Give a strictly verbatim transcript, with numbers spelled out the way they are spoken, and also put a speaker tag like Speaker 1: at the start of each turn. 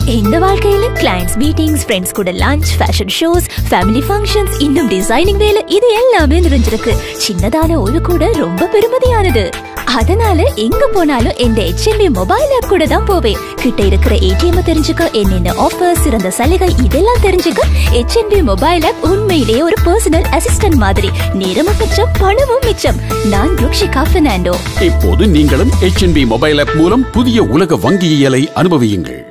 Speaker 1: இந்த வாழ்க்கையில clients meetings, friends கூட lunch, fashion shows, family functions, இன்னும் டிசைனிங் வேலை, இது எல்லாமே நிறைஞ்சிருக்கு. சின்னதான ஓய்வு கூட ரொம்ப பெருமதியானது. அதனால எங்க போனாலும் இந்த H N B mobile app கூட தான் போவேன். கிட்ட இருக்கிற ஏடிஎம் தெரிஞ்சுக்க, என்னென்ன ஆஃபர், சிறந்த சலுகை, இதெல்லாம் தெரிஞ்சுக்க H N B mobile app உண்மையிலேயே ஒரு பர்சனல் அசிஸ்டன்ட் மாதிரி. நேரமும் மிச்சம், பணமும் மிச்சம். நான் ருக்ஷிகா பெர்னாண்டோ.
Speaker 2: இப்போது நீங்களும் H N B mobile app மூலம் புதிய உலக வங்கியியலை அனுபவியுங்கள்.